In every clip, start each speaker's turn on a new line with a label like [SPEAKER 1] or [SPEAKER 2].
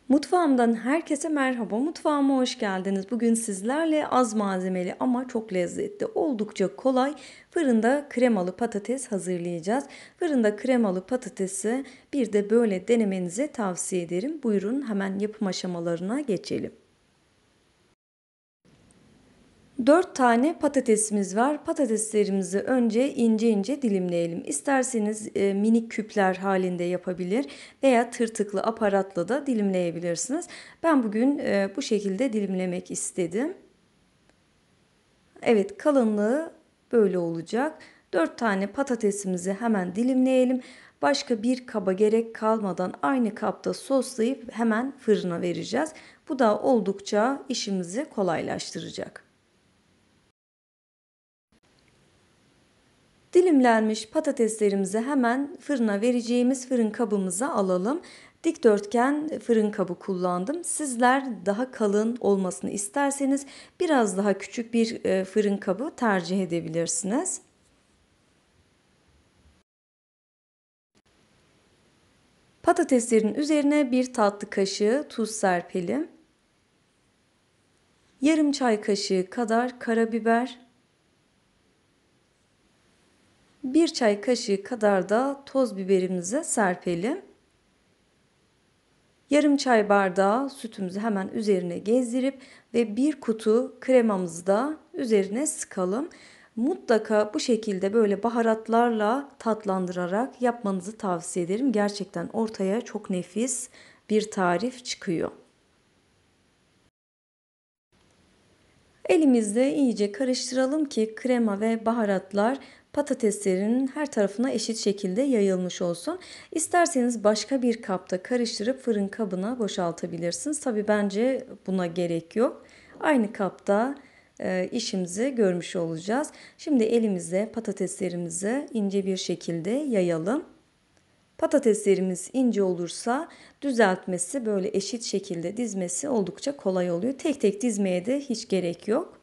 [SPEAKER 1] Mutfağımdan herkese merhaba. Mutfağıma hoş geldiniz. Bugün sizlerle az malzemeli ama çok lezzetli, oldukça kolay fırında kremalı patates hazırlayacağız. Fırında kremalı patatesi bir de böyle denemenizi tavsiye ederim. Buyurun hemen yapım aşamalarına geçelim. 4 tane patatesimiz var. Patateslerimizi önce ince ince dilimleyelim. İsterseniz minik küpler halinde yapabilir veya tırtıklı aparatla da dilimleyebilirsiniz. Ben bugün bu şekilde dilimlemek istedim. Evet, kalınlığı böyle olacak. 4 tane patatesimizi hemen dilimleyelim. Başka bir kaba gerek kalmadan aynı kapta soslayıp hemen fırına vereceğiz. Bu da oldukça işimizi kolaylaştıracak. Dilimlenmiş patateslerimizi hemen fırına vereceğimiz fırın kabımıza alalım. Dikdörtgen fırın kabı kullandım. Sizler daha kalın olmasını isterseniz biraz daha küçük bir fırın kabı tercih edebilirsiniz. Patateslerin üzerine bir tatlı kaşığı tuz serpelim. Yarım çay kaşığı kadar karabiber, bir çay kaşığı kadar da toz biberimizi serpelim. Yarım çay bardağı sütümüzü hemen üzerine gezdirip ve bir kutu kremamızı da üzerine sıkalım. Mutlaka bu şekilde böyle baharatlarla tatlandırarak yapmanızı tavsiye ederim. Gerçekten ortaya çok nefis bir tarif çıkıyor. Elimizle iyice karıştıralım ki krema ve baharatlar patateslerin her tarafına eşit şekilde yayılmış olsun. İsterseniz başka bir kapta karıştırıp fırın kabına boşaltabilirsiniz. Tabii bence buna gerek yok. Aynı kapta işimizi görmüş olacağız. Şimdi elimizle patateslerimizi ince bir şekilde yayalım. Patateslerimiz ince olursa düzeltmesi böyle eşit şekilde dizmesi oldukça kolay oluyor. Tek tek dizmeye de hiç gerek yok.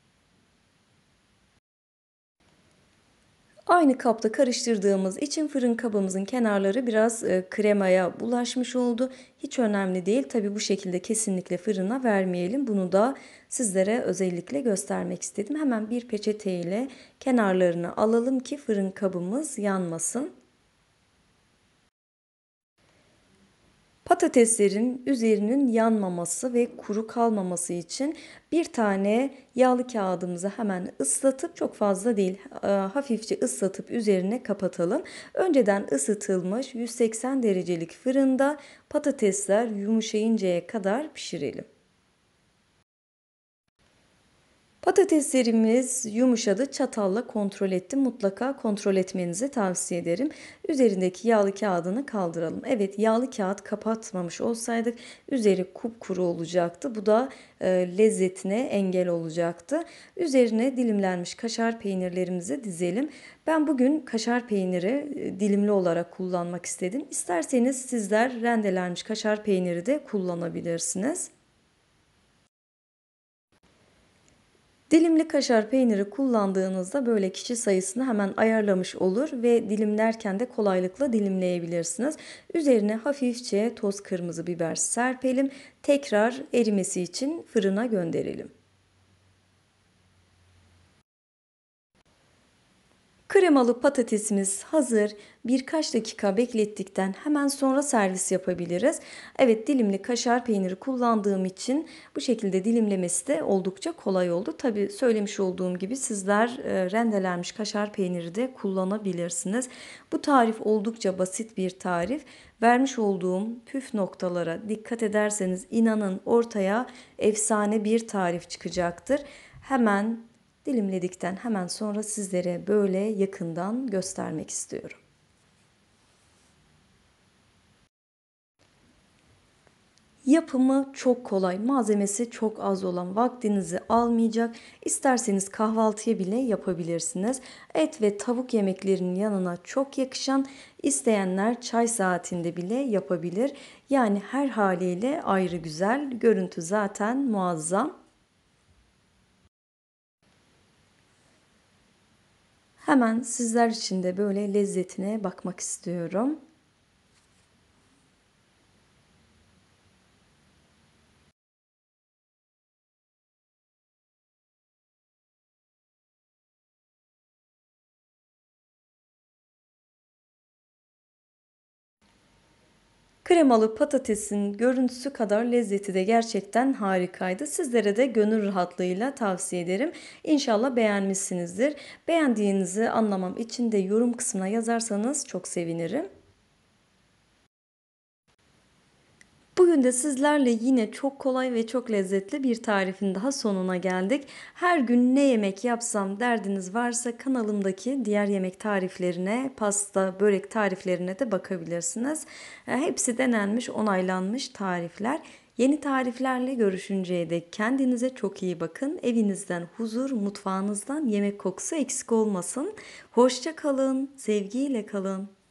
[SPEAKER 1] Aynı kapta karıştırdığımız için fırın kabımızın kenarları biraz kremaya bulaşmış oldu. Hiç önemli değil. Tabii bu şekilde kesinlikle fırına vermeyelim. Bunu da sizlere özellikle göstermek istedim. Hemen bir peçete ile kenarlarını alalım ki fırın kabımız yanmasın. Patateslerin üzerinin yanmaması ve kuru kalmaması için bir tane yağlı kağıdımızı hemen ıslatıp çok fazla değil hafifçe ıslatıp üzerine kapatalım. Önceden ısıtılmış 180 derecelik fırında patatesler yumuşayıncaya kadar pişirelim. Patateslerimiz yumuşadı. Çatalla kontrol ettim. Mutlaka kontrol etmenizi tavsiye ederim. Üzerindeki yağlı kağıdını kaldıralım. Evet, yağlı kağıt kapatmamış olsaydık üzeri kupkuru olacaktı. Bu da lezzetine engel olacaktı. Üzerine dilimlenmiş kaşar peynirlerimizi dizelim. Ben bugün kaşar peyniri dilimli olarak kullanmak istedim. İsterseniz sizler rendelenmiş kaşar peyniri de kullanabilirsiniz. Dilimli kaşar peyniri kullandığınızda böyle kişi sayısını hemen ayarlamış olur ve dilimlerken de kolaylıkla dilimleyebilirsiniz. Üzerine hafifçe toz kırmızı biber serpelim. Tekrar erimesi için fırına gönderelim. Kremalı patatesimiz hazır. Birkaç dakika beklettikten hemen sonra servis yapabiliriz. Evet, dilimli kaşar peyniri kullandığım için bu şekilde dilimlemesi de oldukça kolay oldu. Tabii söylemiş olduğum gibi sizler rendelenmiş kaşar peyniri de kullanabilirsiniz. Bu tarif oldukça basit bir tarif. Vermiş olduğum püf noktalara dikkat ederseniz inanın ortaya efsane bir tarif çıkacaktır. Hemen dilimledikten hemen sonra sizlere böyle yakından göstermek istiyorum. Yapımı çok kolay, malzemesi çok az olan, vaktinizi almayacak. İsterseniz kahvaltıya bile yapabilirsiniz. Et ve tavuk yemeklerinin yanına çok yakışan, isteyenler çay saatinde bile yapabilir. Yani her haliyle ayrı güzel, görüntü zaten muazzam. Hemen sizler için de böyle lezzetine bakmak istiyorum. Kremalı patatesin görüntüsü kadar lezzeti de gerçekten harikaydı. Sizlere de gönül rahatlığıyla tavsiye ederim. İnşallah beğenmişsinizdir. Beğendiğinizi anlamam için de yorum kısmına yazarsanız çok sevinirim. Bugün de sizlerle yine çok kolay ve çok lezzetli bir tarifin daha sonuna geldik. Her gün ne yemek yapsam derdiniz varsa kanalımdaki diğer yemek tariflerine, pasta, börek tariflerine de bakabilirsiniz. Hepsi denenmiş, onaylanmış tarifler. Yeni tariflerle görüşünceye dek kendinize çok iyi bakın. Evinizden huzur, mutfağınızdan yemek kokusu eksik olmasın. Hoşça kalın, sevgiyle kalın.